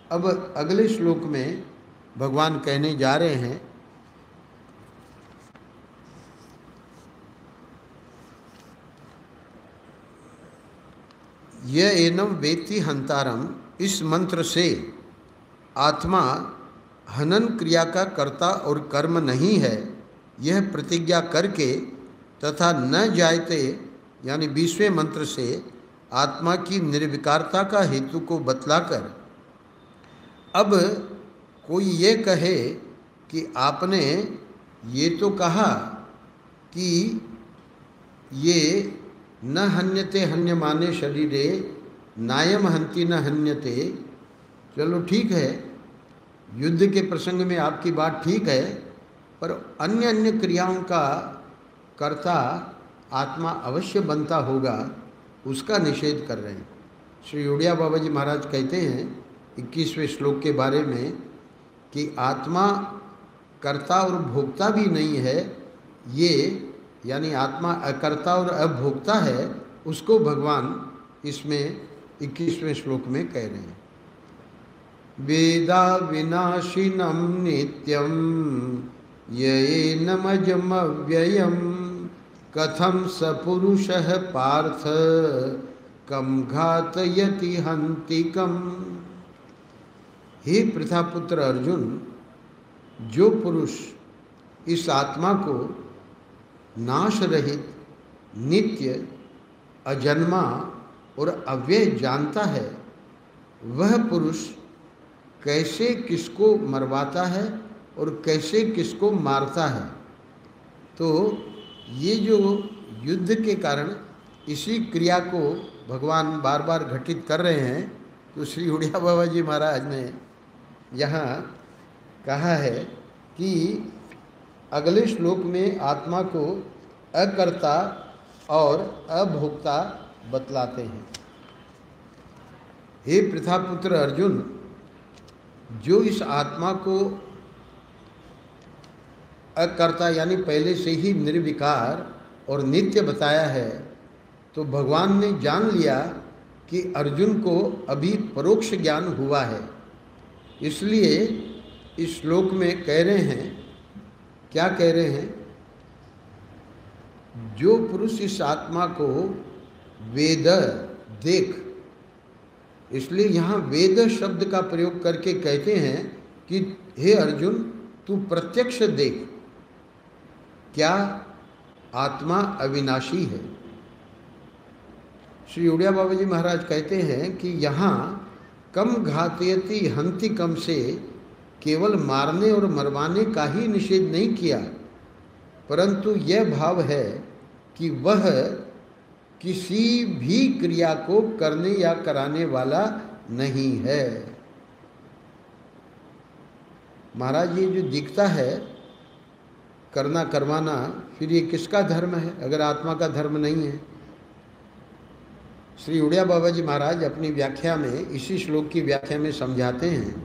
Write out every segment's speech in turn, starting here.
अब अगले श्लोक में भगवान कहने जा रहे हैं, य एनम वेत्ति हंतारम, इस मंत्र से आत्मा हनन क्रिया का कर्ता और कर्म नहीं है, यह प्रतिज्ञा करके तथा न जायते यानी 20वें मंत्र से आत्मा की निर्विकारता का हेतु को बतलाकर, अब कोई ये कहे कि आपने ये तो कहा कि ये न हन्यते हन्यमाने शरीरे नायम हंति न हन्यते। चलो ठीक है, युद्ध के प्रसंग में आपकी बात ठीक है, पर अन्य अन्य क्रियाओं का कर्ता आत्मा अवश्य बनता होगा, उसका निषेध कर रहे हैं। श्री उड़िया बाबा जी महाराज कहते हैं 21वें श्लोक के बारे में कि आत्मा कर्ता और भोक्ता भी नहीं है, ये यानी आत्मा अकर्ता और अभोक्ता है, उसको भगवान इसमें 21वें श्लोक में कह रहे हैं। वेदा विनाशिनम नित्यम येनमजमव्ययम कथम सपुरुषः पार्थ कम घातयति हंतिकम। हे पृथापुत्र अर्जुन, जो पुरुष इस आत्मा को नाश रहित, नित्य, अजन्मा और अव्यय जानता है, वह पुरुष कैसे किसको मरवाता है और कैसे किसको मारता है। तो ये जो युद्ध के कारण इसी क्रिया को भगवान बार बार घटित कर रहे हैं, तो श्री उड़िया बाबा जी महाराज ने यहाँ कहा है कि अगले श्लोक में आत्मा को अकर्ता और अभोक्ता बतलाते हैं। हे पृथापुत्र अर्जुन, जो इस आत्मा को अकर्ता यानी पहले से ही निर्विकार और नित्य बताया है, तो भगवान ने जान लिया कि अर्जुन को अभी परोक्ष ज्ञान हुआ है, इसलिए इस श्लोक में कह रहे हैं, क्या कह रहे हैं, जो पुरुष इस आत्मा को वेद देख, इसलिए यहाँ वेद शब्द का प्रयोग करके कहते हैं कि हे अर्जुन, तू प्रत्यक्ष देख, क्या आत्मा अविनाशी है। श्री उड़िया बाबा जी महाराज कहते हैं कि यहाँ कम घातयति हंति कम से केवल मारने और मरवाने का ही निषेध नहीं किया, परंतु यह भाव है कि वह किसी भी क्रिया को करने या कराने वाला नहीं है। महाराज, ये जो दिखता है करना करवाना, फिर ये किसका धर्म है अगर आत्मा का धर्म नहीं है। श्री उड़िया बाबा जी महाराज अपनी व्याख्या में, इसी श्लोक की व्याख्या में समझाते हैं,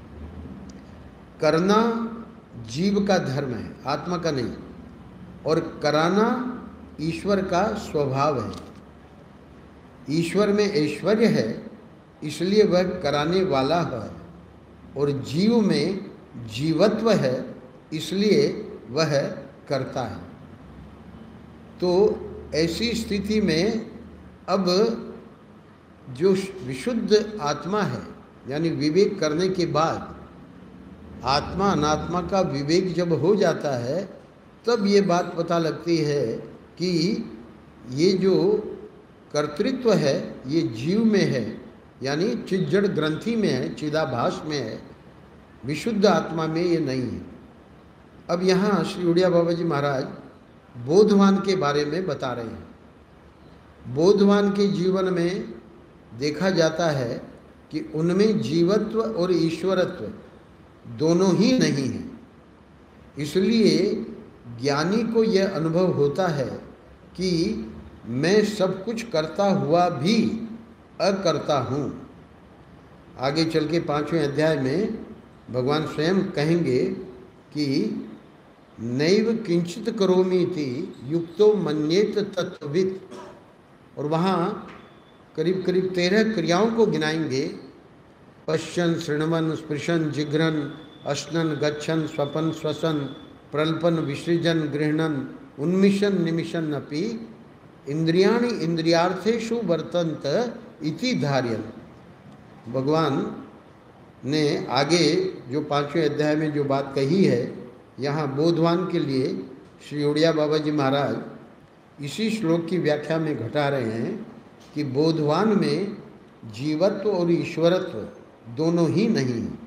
करना जीव का धर्म है, आत्मा का नहीं, और कराना ईश्वर का स्वभाव है। ईश्वर में ऐश्वर्य है, इसलिए वह कराने वाला है, और जीव में जीवत्व है, इसलिए वह करता है। तो ऐसी स्थिति में अब जो विशुद्ध आत्मा है, यानी विवेक करने के बाद आत्मा अनात्मा का विवेक जब हो जाता है, तब ये बात पता लगती है कि ये जो कर्तृत्व है ये जीव में है, यानी चिज्जड़ ग्रंथि में है, चिदाभास में है, विशुद्ध आत्मा में ये नहीं है। अब यहाँ श्री उड़िया बाबा जी महाराज बोधवान के बारे में बता रहे हैं। बोधवान के जीवन में देखा जाता है कि उनमें जीवत्व और ईश्वरत्व दोनों ही नहीं है, इसलिए ज्ञानी को यह अनुभव होता है कि मैं सब कुछ करता हुआ भी अकर्ता हूँ। आगे चल के 5वें अध्याय में भगवान स्वयं कहेंगे कि नैव किंचित करोमीति युक्तो मन्येत तत्त्ववित्, और वहाँ करीब करीब 13 क्रियाओं को गिनाएंगे, पश्यन् शृण्वन् स्पृशन् जिघ्रन् अश्नन् गच्छन् स्वपन् श्वसन् प्रल्पन् विसृजन् गृह्णन् उन्मिषन् निमिषन् अपि इंद्रियाणि इंद्रियार्थेषु वर्तन्त इति धार्यन्। भगवान ने आगे जो 5वें अध्याय में जो बात कही है, यहाँ बोधवान के लिए श्री उड़िया बाबा जी महाराज इसी श्लोक की व्याख्या में घटा रहे हैं कि बोधवान में जीवत्व और ईश्वरत्व दोनों ही नहीं है।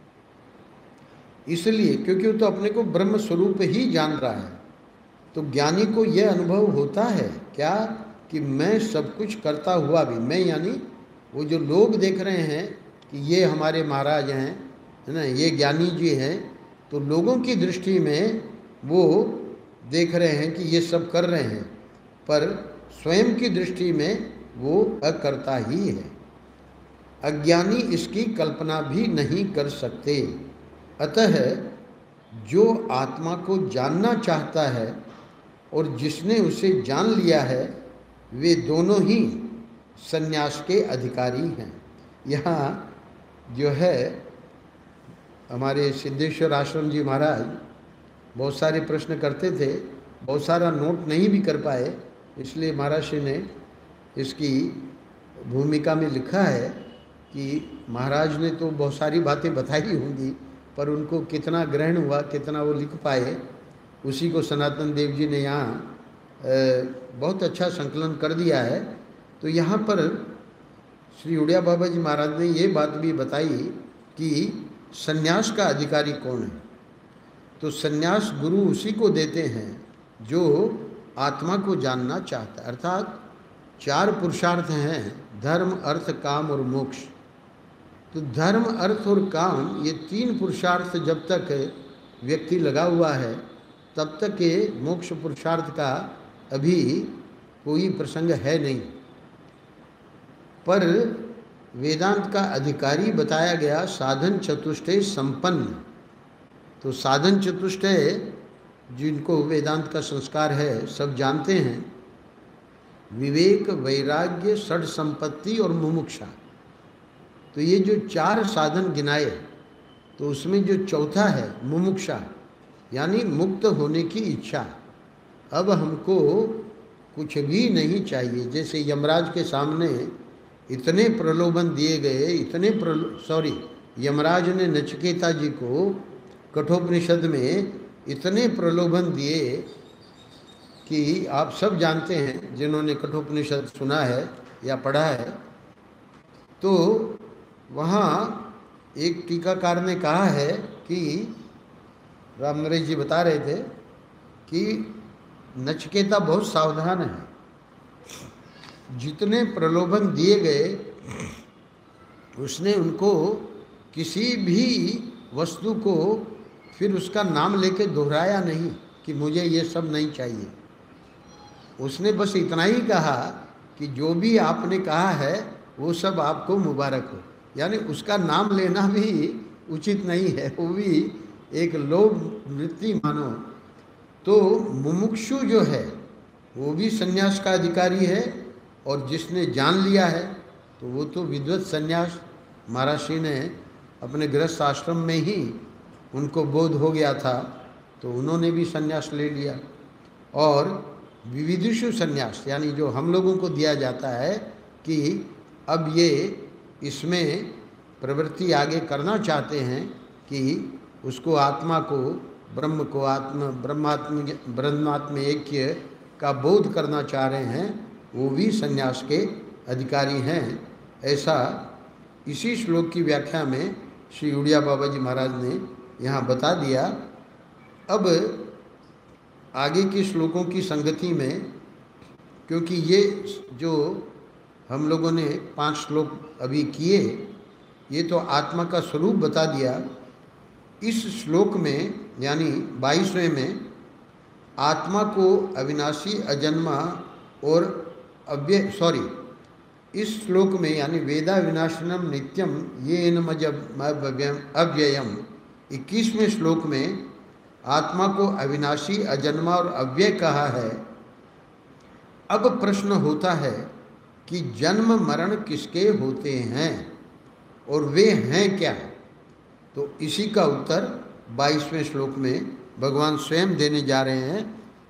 इसलिए क्योंकि वो तो अपने को ब्रह्म स्वरूप ही जान रहा है, तो ज्ञानी को यह अनुभव होता है क्या कि मैं सब कुछ करता हुआ भी, मैं यानी वो जो लोग देख रहे हैं कि ये हमारे महाराज हैं, है ना, ये ज्ञानी जी हैं, तो लोगों की दृष्टि में वो देख रहे हैं कि ये सब कर रहे हैं, पर स्वयं की दृष्टि में वो अकर्ता ही है। अज्ञानी इसकी कल्पना भी नहीं कर सकते। अतः जो आत्मा को जानना चाहता है और जिसने उसे जान लिया है, वे दोनों ही संन्यास के अधिकारी हैं। यहाँ जो है हमारे सिद्धेश्वर आश्रम जी महाराज बहुत सारे प्रश्न करते थे, बहुत सारा नोट नहीं भी कर पाए, इसलिए महाराज श्री ने इसकी भूमिका में लिखा है कि महाराज ने तो बहुत सारी बातें बताई होंगी, पर उनको कितना ग्रहण हुआ, कितना वो लिख पाए, उसी को सनातन देव जी ने यहाँ बहुत अच्छा संकलन कर दिया है। तो यहाँ पर श्री उड़िया बाबा जी महाराज ने ये बात भी बताई कि सन्यास का अधिकारी कौन है। तो सन्यास गुरु उसी को देते हैं जो आत्मा को जानना चाहता है। अर्थात 4 पुरुषार्थ हैं, धर्म, अर्थ, काम और मोक्ष। तो धर्म, अर्थ और काम, ये 3 पुरुषार्थ जब तक व्यक्ति लगा हुआ है, तब तक ये मोक्ष पुरुषार्थ का अभी कोई प्रसंग है नहीं। पर वेदांत का अधिकारी बताया गया साधन चतुष्टय संपन्न। तो साधन चतुष्टय जिनको वेदांत का संस्कार है सब जानते हैं, विवेक, वैराग्य, षड संपत्ति और मुमुक्षा। तो ये जो 4 साधन गिनाए, तो उसमें जो चौथा है मुमुक्षा, यानी मुक्त होने की इच्छा। अब हमको कुछ भी नहीं चाहिए। जैसे यमराज के सामने इतने प्रलोभन दिए गए, यमराज ने नचिकेता जी को कठोपनिषद में इतने प्रलोभन दिए कि आप सब जानते हैं जिन्होंने कठोपनिषद सुना है या पढ़ा है। तो वहाँ एक टीकाकार ने कहा है कि राम नरेश जी बता रहे थे कि नचिकेता बहुत सावधान है। जितने प्रलोभन दिए गए, उसने उनको किसी भी वस्तु को फिर उसका नाम लेके दोहराया नहीं कि मुझे ये सब नहीं चाहिए। उसने बस इतना ही कहा कि जो भी आपने कहा है वो सब आपको मुबारक हो। यानी उसका नाम लेना भी उचित नहीं है, वो भी एक लोभ वृत्ति मानो। तो मुमुक्षु जो है वो भी संन्यास का अधिकारी है, और जिसने जान लिया है तो वो तो विद्वत संन्यास। महाराज श्री ने अपने गृहस्थ आश्रम में ही उनको बोध हो गया था, तो उन्होंने भी संन्यास ले लिया। और विविधिषु संन्यास, यानी जो हम लोगों को दिया जाता है कि अब ये इसमें प्रवृत्ति आगे करना चाहते हैं कि उसको आत्मा को, ब्रह्म को ब्रह्मात्म ऐक्य का बोध करना चाह रहे हैं, वो भी संन्यास के अधिकारी हैं। ऐसा इसी श्लोक की व्याख्या में श्री उड़िया बाबा जी महाराज ने यहाँ बता दिया। अब आगे के श्लोकों की संगति में, क्योंकि ये जो हम लोगों ने 5 श्लोक अभी किए, ये तो आत्मा का स्वरूप बता दिया। इस श्लोक में यानी 22वें में आत्मा को अविनाशी, अजन्मा और इस श्लोक में यानी वेदा विनाशनम नित्यम ये अव्ययम, 21वें श्लोक में आत्मा को अविनाशी, अजन्मा और अव्यय कहा है। अब प्रश्न होता है कि जन्म मरण किसके होते हैं और वे हैं क्या? तो इसी का उत्तर 22वें श्लोक में भगवान स्वयं देने जा रहे हैं।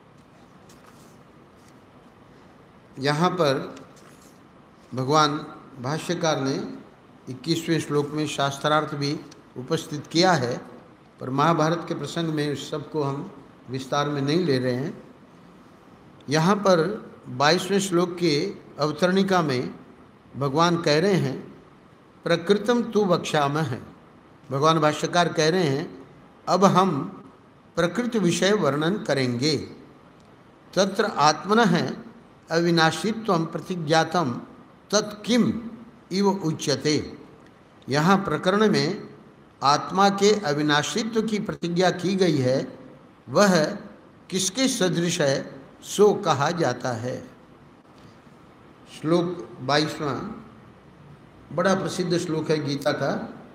यहाँ पर भगवान भाष्यकार ने 21वें श्लोक में शास्त्रार्थ भी उपस्थित किया है, पर महाभारत के प्रसंग में इस सबको हम विस्तार में नहीं ले रहे हैं। यहाँ पर 22वें श्लोक के अवतरणिका में भगवान कह रहे हैं, प्रकृतम तु वक्ष्यामः। भगवान भाष्यकार कह रहे हैं, अब हम प्रकृत विषय वर्णन करेंगे। तत्र आत्मनः अविनाशित्वं प्रतिज्ञातम तत्किम इव उच्यते। यहाँ प्रकरण में आत्मा के अविनाशित्व की प्रतिज्ञा की गई है, वह किसके सदृश है सो कहा जाता है। श्लोक 22वां बड़ा प्रसिद्ध श्लोक है गीता का।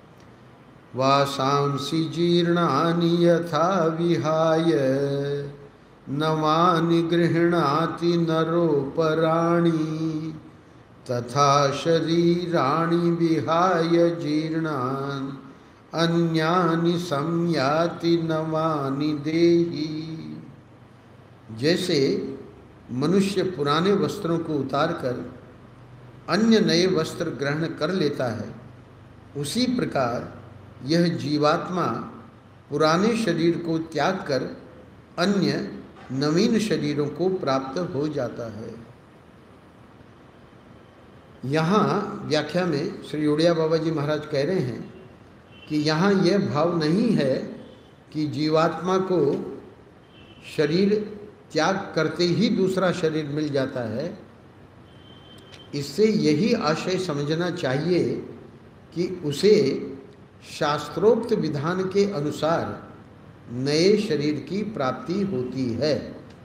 वासांसि जीर्णानि यथा विहाय नवानि गृह्णाति नरोपराणि तथा शरीराणि विहाय जीर्णान् अन्यानि संयाति नवानि देहि। जैसे मनुष्य पुराने वस्त्रों को उतारकर अन्य नए वस्त्र ग्रहण कर लेता है, उसी प्रकार यह जीवात्मा पुराने शरीर को त्याग कर अन्य नवीन शरीरों को प्राप्त हो जाता है। यहाँ व्याख्या में श्री उड़िया बाबा जी महाराज कह रहे हैं कि यहाँ यह भाव नहीं है कि जीवात्मा को शरीर त्याग करते ही दूसरा शरीर मिल जाता है। इससे यही आशय समझना चाहिए कि उसे शास्त्रोक्त विधान के अनुसार नए शरीर की प्राप्ति होती है।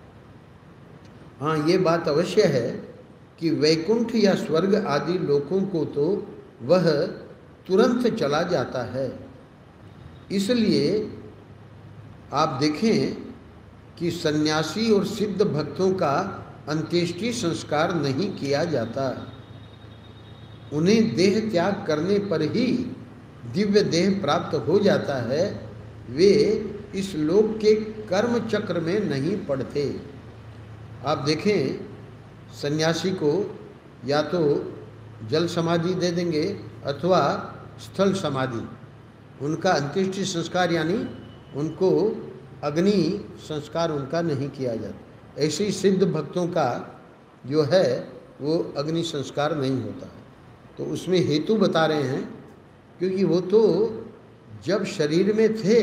हाँ, ये बात अवश्य है कि वैकुंठ या स्वर्ग आदि लोकों को तो वह तुरंत चला जाता है। इसलिए आप देखें कि सन्यासी और सिद्ध भक्तों का अंत्येष्टि संस्कार नहीं किया जाता। उन्हें देह त्याग करने पर ही दिव्य देह प्राप्त हो जाता है। वे इस लोक के कर्म चक्र में नहीं पड़ते। आप देखें, सन्यासी को या तो जल समाधि दे देंगे अथवा स्थल समाधि। उनका अंत्येष्टि संस्कार यानी उनको अग्नि संस्कार उनका नहीं किया जाता। ऐसे ही सिद्ध भक्तों का जो है वो अग्नि संस्कार नहीं होता है। तो उसमें हेतु बता रहे हैं, क्योंकि वो तो जब शरीर में थे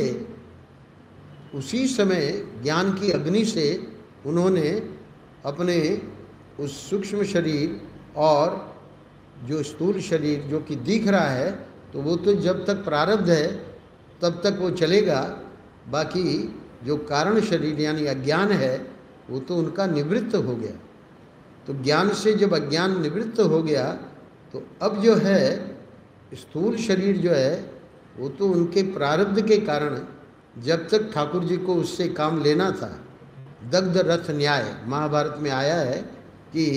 उसी समय ज्ञान की अग्नि से उन्होंने अपने उस सूक्ष्म शरीर और जो स्थूल शरीर जो कि दिख रहा है, तो वो तो जब तक प्रारब्ध है तब तक वो चलेगा। बाकी जो कारण शरीर यानी अज्ञान है वो तो उनका निवृत्त हो गया। तो ज्ञान से जब अज्ञान निवृत्त हो गया तो अब जो है स्थूल शरीर जो है वो तो उनके प्रारब्ध के कारण जब तक ठाकुर जी को उससे काम लेना था। दग्ध रथ न्याय महाभारत में आया है कि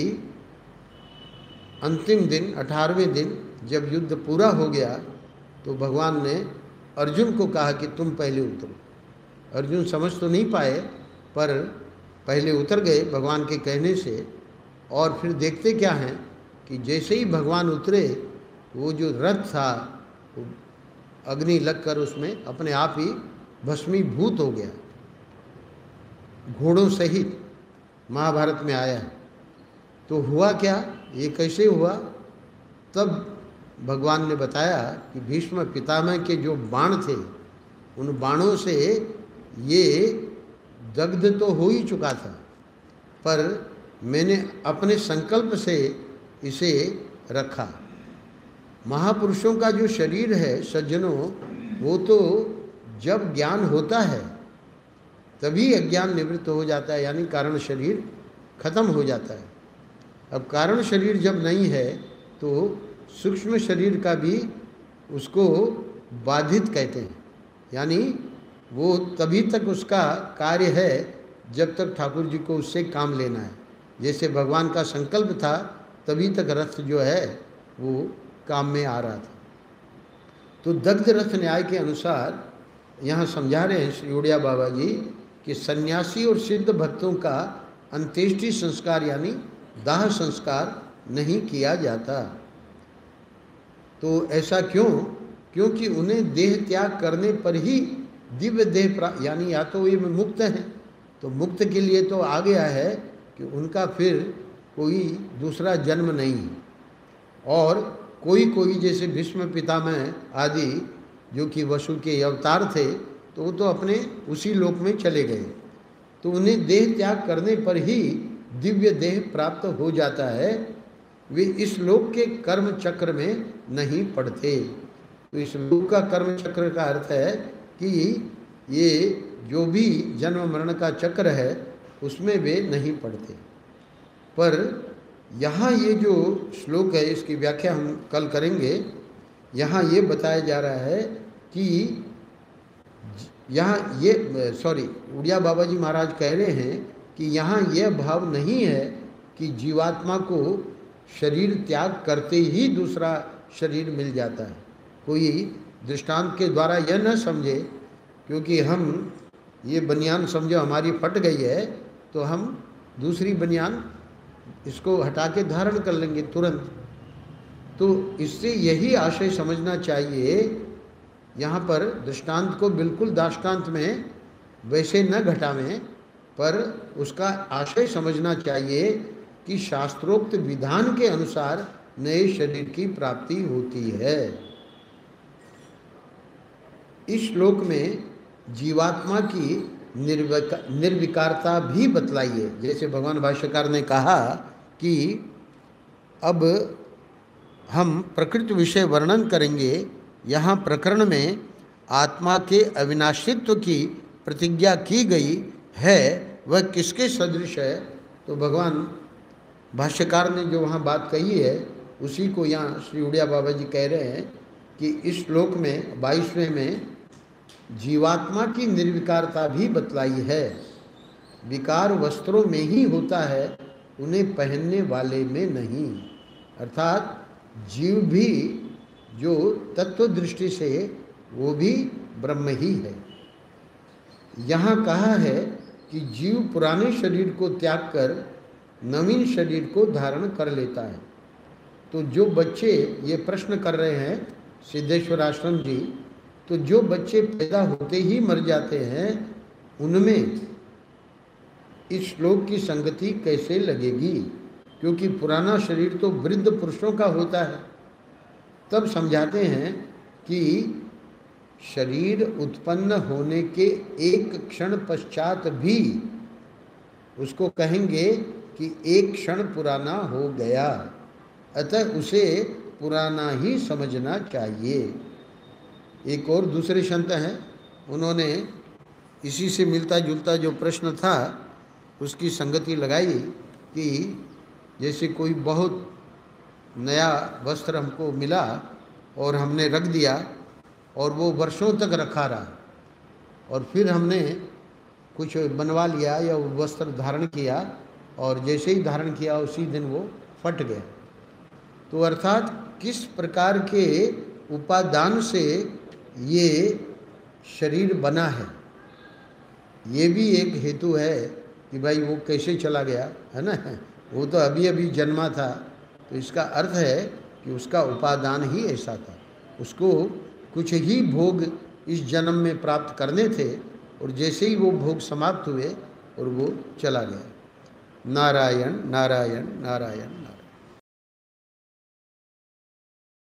अंतिम दिन 18वें दिन जब युद्ध पूरा हो गया तो भगवान ने अर्जुन को कहा कि तुम पहले उतरो। अर्जुन समझ तो नहीं पाए पर पहले उतर गए भगवान के कहने से। और फिर देखते क्या हैं कि जैसे ही भगवान उतरे वो जो रथ था वो अग्नि लगकर उसमें अपने आप ही भस्मीभूत हो गया, घोड़ों सहित। महाभारत में आया है। तो हुआ क्या, ये कैसे हुआ? तब भगवान ने बताया कि भीष्म पितामह के जो बाण थे उन बाणों से ये दग्ध तो हो ही चुका था, पर मैंने अपने संकल्प से इसे रखा। महापुरुषों का जो शरीर है सज्जनों, वो तो जब ज्ञान होता है तभी अज्ञान निवृत्त हो जाता है, यानी कारण शरीर खत्म हो जाता है। अब कारण शरीर जब नहीं है तो सूक्ष्म शरीर का भी उसको बाधित कहते हैं, यानी वो तभी तक उसका कार्य है जब तक ठाकुर जी को उससे काम लेना है। जैसे भगवान का संकल्प था तभी तक रथ जो है वो काम में आ रहा था। तो दग्ध रथ न्याय के अनुसार यहाँ समझा रहे हैं श्री उड़िया बाबा जी कि सन्यासी और सिद्ध भक्तों का अंत्येष्टि संस्कार यानी दाह संस्कार नहीं किया जाता। तो ऐसा क्यों? क्योंकि उन्हें देह त्याग करने पर ही दिव्य देह प्राप्त, यानी या तो ये मुक्त हैं, तो मुक्त के लिए तो आ गया है कि उनका फिर कोई दूसरा जन्म नहीं है। और कोई कोई जैसे भीष्म पितामह आदि जो कि वसु के अवतार थे, तो वो तो अपने उसी लोक में चले गए, तो उन्हें देह त्याग करने पर ही दिव्य देह प्राप्त हो जाता है। वे इस लोक के कर्म चक्र में नहीं पड़ते। तो इस लोक का कर्म चक्र का अर्थ है कि ये जो भी जन्म मरण का चक्र है उसमें वे नहीं पड़ते। पर यहाँ ये जो श्लोक है इसकी व्याख्या हम कल करेंगे। यहाँ ये बताया जा रहा है कि यहाँ ये उड़िया बाबा जी महाराज कह रहे हैं कि यहाँ यह भाव नहीं है कि जीवात्मा को शरीर त्याग करते ही दूसरा शरीर मिल जाता है। कोई दृष्टांत के द्वारा यह न समझे, क्योंकि हम ये बनियान समझो हमारी फट गई है तो हम दूसरी बनियान इसको हटा के धारण कर लेंगे तुरंत। तो इससे यही आशय समझना चाहिए। यहाँ पर दृष्टांत को बिल्कुल दाष्टांत में वैसे न घटावें, पर उसका आशय समझना चाहिए कि शास्त्रोक्त विधान के अनुसार नए शरीर की प्राप्ति होती है। इस श्लोक में जीवात्मा की निर्विकारता भी बतलाई है। जैसे भगवान भाष्यकार ने कहा कि अब हम प्रकृति विषय वर्णन करेंगे। यहाँ प्रकरण में आत्मा के अविनाशित्व की प्रतिज्ञा की गई है, वह किसके सदृश है? तो भगवान भाष्यकार ने जो वहाँ बात कही है उसी को यहाँ श्री उड़िया बाबा जी कह रहे हैं कि इस श्लोक में 22वें में जीवात्मा की निर्विकारता भी बतलाई है। विकार वस्त्रों में ही होता है, उन्हें पहनने वाले में नहीं। अर्थात जीव भी जो तत्व दृष्टि से वो भी ब्रह्म ही है। यहाँ कहा है कि जीव पुराने शरीर को त्याग कर नवीन शरीर को धारण कर लेता है। तो जो बच्चे ये प्रश्न कर रहे हैं सिद्धेश्वर आश्रम जी, तो जो बच्चे पैदा होते ही मर जाते हैं उनमें इस श्लोक की संगति कैसे लगेगी? क्योंकि पुराना शरीर तो वृद्ध पुरुषों का होता है। तब समझाते हैं कि शरीर उत्पन्न होने के एक क्षण पश्चात भी उसको कहेंगे कि एक क्षण पुराना हो गया, अतः उसे पुराना ही समझना चाहिए। एक और दूसरे संत हैं, उन्होंने इसी से मिलता जुलता जो प्रश्न था उसकी संगति लगाई कि जैसे कोई बहुत नया वस्त्र हमको मिला और हमने रख दिया और वो वर्षों तक रखा रहा, और फिर हमने कुछ बनवा लिया या वो वस्त्र धारण किया और जैसे ही धारण किया उसी दिन वो फट गया। तो अर्थात किस प्रकार के उपादान से ये शरीर बना है, ये भी एक हेतु है कि भाई वो कैसे चला गया, है ना। वो तो अभी अभी जन्मा था, तो इसका अर्थ है कि उसका उपादान ही ऐसा था, उसको कुछ ही भोग इस जन्म में प्राप्त करने थे और जैसे ही वो भोग समाप्त हुए और वो चला गया। नारायण नारायण नारायण नारायण।